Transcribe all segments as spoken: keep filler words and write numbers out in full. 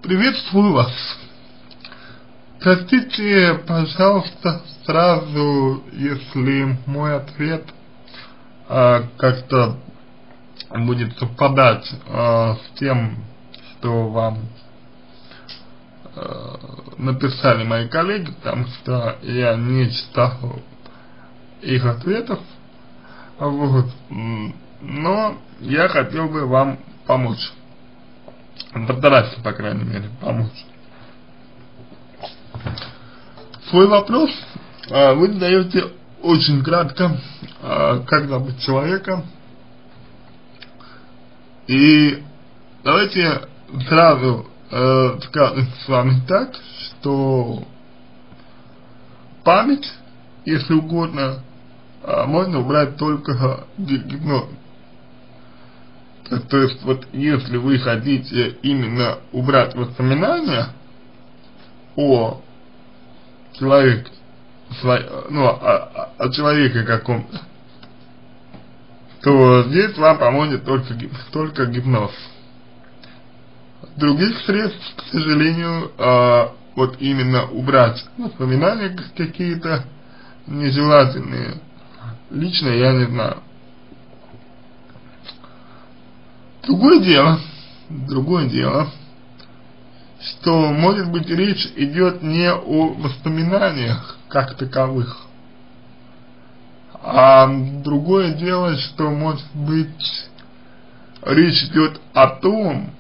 Приветствую вас. Простите, пожалуйста, сразу, если мой ответ э, как-то будет совпадать э, с тем, что вам э, написали мои коллеги, потому что я не читал их ответов, вот, но я хотел бы вам помочь. Постараться, по крайней мере, помочь. Свой вопрос э, вы задаете очень кратко, э, как зовут человека. И давайте сразу э, скажем с вами так, что память, если угодно, э, можно убрать только гипнозом. То есть, вот, если вы хотите именно убрать воспоминания о человеке, ну, о, о человеке каком-то, то здесь вам поможет только, только гипноз. Других средств, к сожалению, э, вот именно убрать воспоминания какие-то нежелательные, лично я не знаю. Другое дело, другое дело, что, может быть, речь идет не о воспоминаниях как таковых, а другое дело, что, может быть, речь идет о том,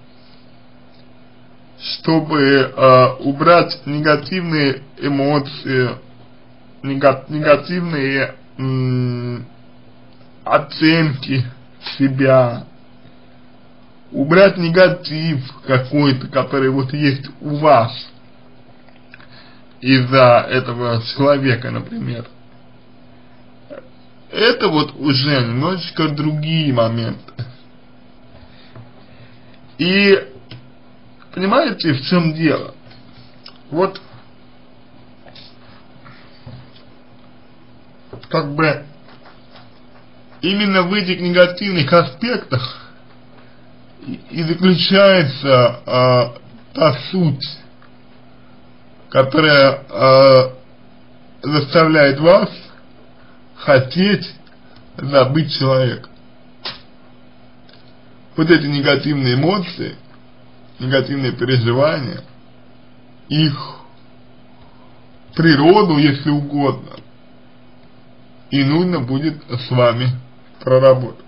чтобы э, убрать негативные эмоции, нега негативные м, оценки себя, убрать негатив какой-то, который вот есть у вас из-за этого человека, например. Это вот уже немножечко другие моменты. И понимаете, в чем дело? Вот как бы именно в этих негативных аспектах и заключается э, та суть, которая э, заставляет вас хотеть забыть человека. Вот эти негативные эмоции, негативные переживания, их природу, если угодно, и нужно будет с вами проработать,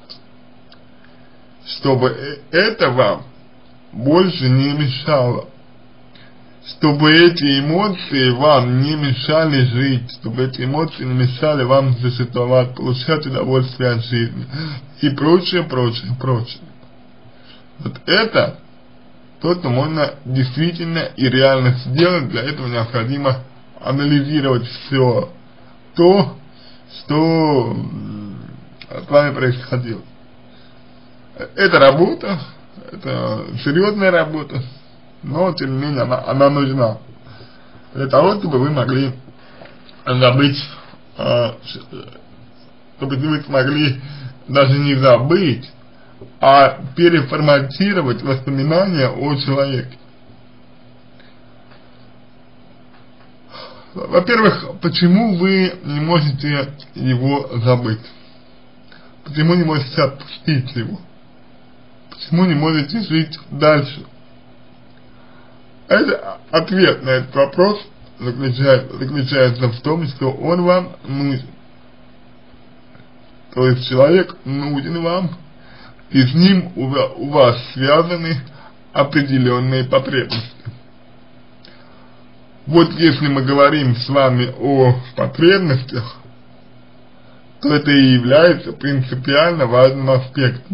чтобы это вам больше не мешало, чтобы эти эмоции вам не мешали жить, чтобы эти эмоции не мешали вам существовать, получать удовольствие от жизни и прочее, прочее, прочее. Вот это то, что можно действительно и реально сделать. Для этого необходимо анализировать все то, что с вами происходило. Это работа, это серьезная работа, но тем не менее она, она нужна для того, чтобы вы могли забыть, э, чтобы вы смогли даже не забыть, а переформатировать воспоминания о человеке. Во-первых, почему вы не можете его забыть? Почему не можете отпустить его? Почему не можете жить дальше? Это ответ на этот вопрос заключается, заключается в том, что он вам нужен. То есть человек нужен вам, и с ним у, у вас связаны определенные потребности. Вот если мы говорим с вами о потребностях, то это и является принципиально важным аспектом.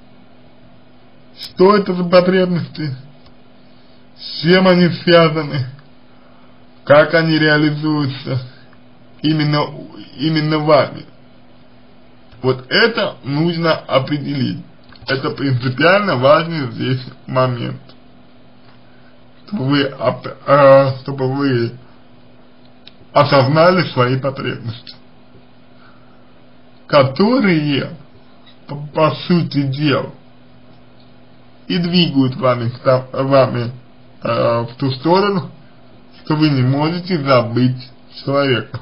Что это за потребности? С чем они связаны? Как они реализуются? Именно, именно вами. Вот это нужно определить. Это принципиально важный здесь момент. Чтобы вы, э, чтобы вы осознали свои потребности, которые, по, по сути дела, и двигают вами, вами э, в ту сторону, что вы не можете забыть человека.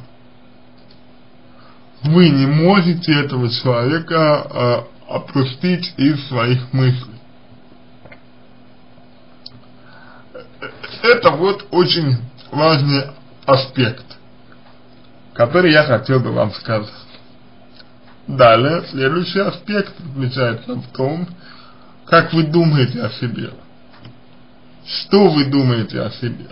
Вы не можете этого человека э, опустить из своих мыслей. Это вот очень важный аспект, который я хотел бы вам сказать. Далее, следующий аспект заключается в том, как вы думаете о себе. Что вы думаете о себе?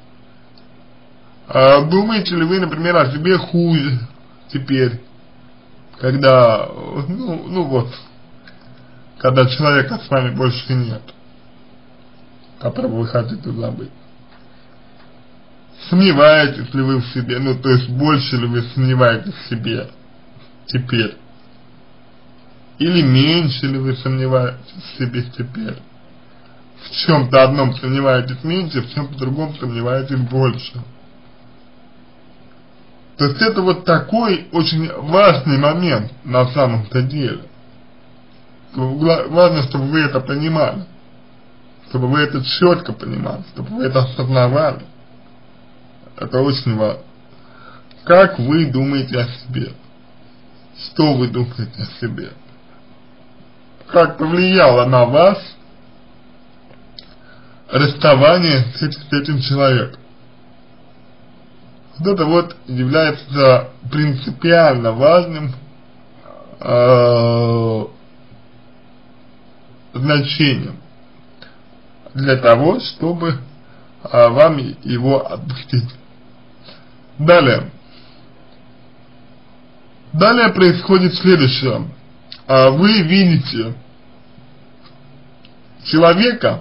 А думаете ли вы, например, о себе хуже теперь, когда, ну, ну вот, когда человека с вами больше нет, которого вы хотите забыть? Сомневаетесь ли вы в себе, ну то есть больше ли вы сомневаетесь в себе теперь? Или меньше ли вы сомневаетесь в себе теперь? В чем-то одном сомневаетесь меньше, в чем-то другом сомневаетесь больше. То есть это вот такой очень важный момент на самом-то деле. Важно, чтобы вы это понимали, чтобы вы это четко понимали, чтобы вы это осознавали. Это очень важно. Как вы думаете о себе? Что вы думаете о себе? Как повлияло на вас расставание с этим, с этим человеком? Вот это вот является принципиально важным э, значением для того, чтобы э, вам его отпустить. Далее. Далее происходит следующее. Э, вы видите человека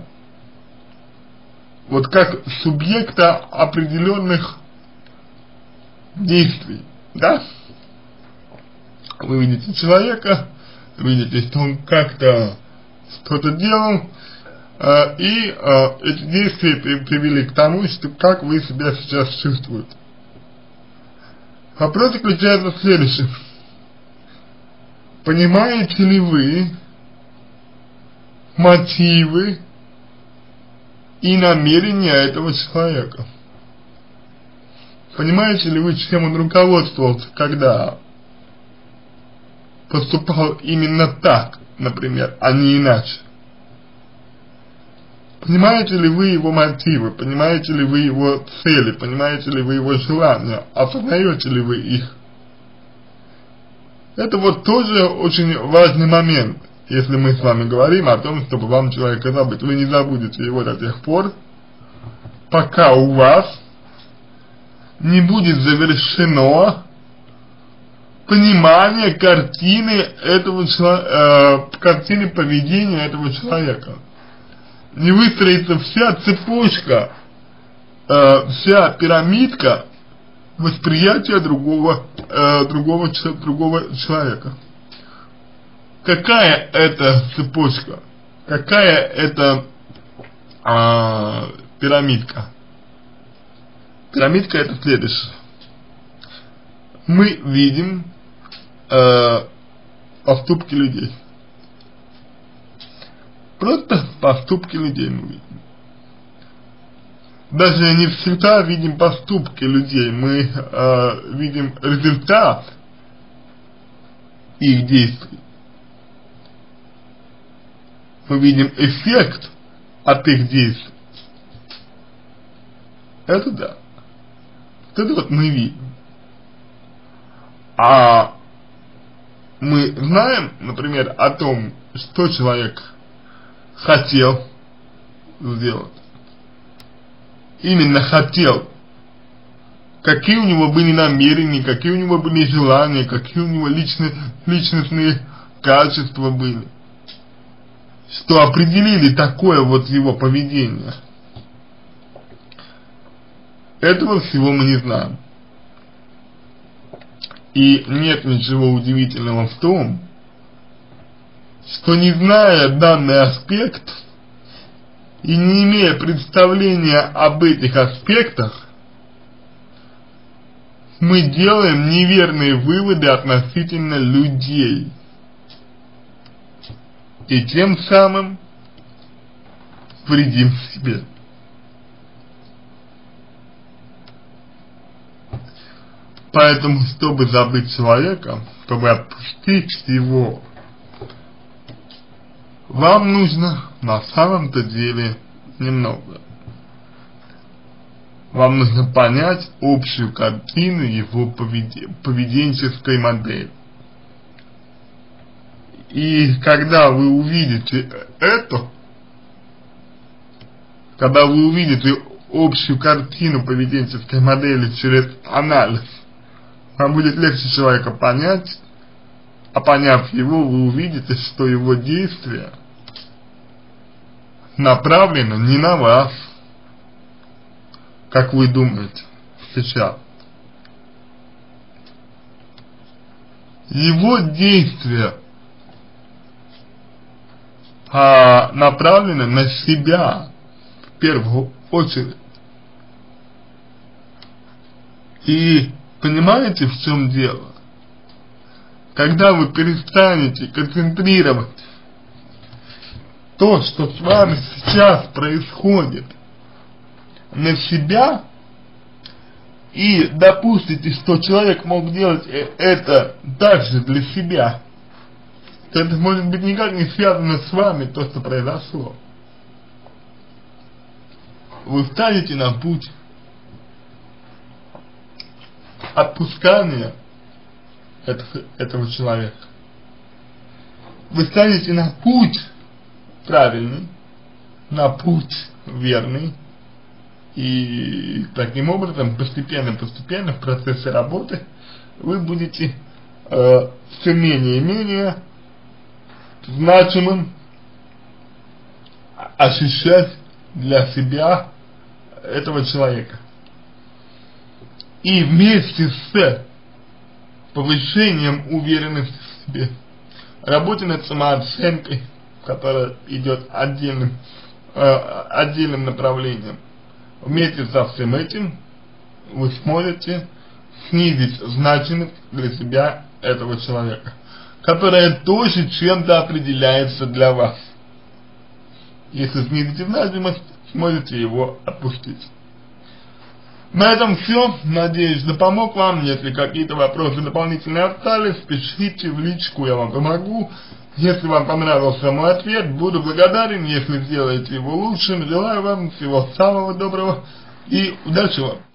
вот как субъекта определенных действий, да? Вы видите человека, видите, что он как-то что-то делал, э, и э, эти действия привели к тому, что как вы себя сейчас чувствуете. Вопрос заключается в следующем. Понимаете ли вы мотивы и намерения этого человека? Понимаете ли вы, чем он руководствовался, когда поступал именно так, например, а не иначе? Понимаете ли вы его мотивы, понимаете ли вы его цели, понимаете ли вы его желания, осознаете ли вы их? Это вот тоже очень важный момент, если мы с вами говорим о том, чтобы вам человека забыть. Вы не забудете его до тех пор, пока у вас не будет завершено понимание картины этого человека, э, картины поведения этого человека. Не выстроится вся цепочка, э, вся пирамидка восприятия другого, э, другого, другого человека. Какая это цепочка? Какая это э, пирамидка? Пирамидка это следующее. Мы видим э, поступки людей. Просто поступки людей мы видим. Даже не всегда видим поступки людей, мы э, видим результат их действий. Мы видим эффект от их действий. Это да. Это вот мы видим. А мы знаем, например, о том, что человек хотел сделать. Именно хотел. Какие у него были намерения, какие у него были желания, какие у него личные, личностные качества были. Что определили такое вот его поведение. Этого всего мы не знаем. И нет ничего удивительного в том, что не зная данный аспект и не имея представления об этих аспектах, мы делаем неверные выводы относительно людей. И тем самым вредим себе. Поэтому, чтобы забыть человека, чтобы отпустить его, вам нужно на самом-то деле немного. Вам нужно понять общую картину его поведен поведенческой модели. И когда вы увидите это, когда вы увидите общую картину поведенческой модели через анализ, вам будет легче человека понять, а поняв его, вы увидите, что его действия направлены не на вас, как вы думаете сейчас. Его действия а, направлены на себя в первую очередь. И понимаете, в чем дело? Когда вы перестанете концентрировать то, что с вами сейчас происходит, на себя, и допустите, что человек мог делать это также для себя, то это может быть никак не связано с вами, то, что произошло. Вы встанете на путь отпускания этого, этого человека. Вы станете на путь правильный, на путь верный, и таким образом постепенно-постепенно в процессе работы вы будете э, все менее и менее значимым ощущать для себя этого человека. И вместе с повышением уверенности в себе, работе над самооценкой, которая идет отдельным, э, отдельным направлением, вместе со всем этим вы сможете снизить значимость для себя этого человека, которая тоже чем-то определяется для вас. Если снизите значимость, сможете его отпустить. На этом все. Надеюсь, да помог вам. Если какие-то вопросы дополнительные остались, пишите в личку, я вам помогу. Если вам понравился мой ответ, буду благодарен, если сделаете его лучшим. Желаю вам всего самого доброго и удачи вам!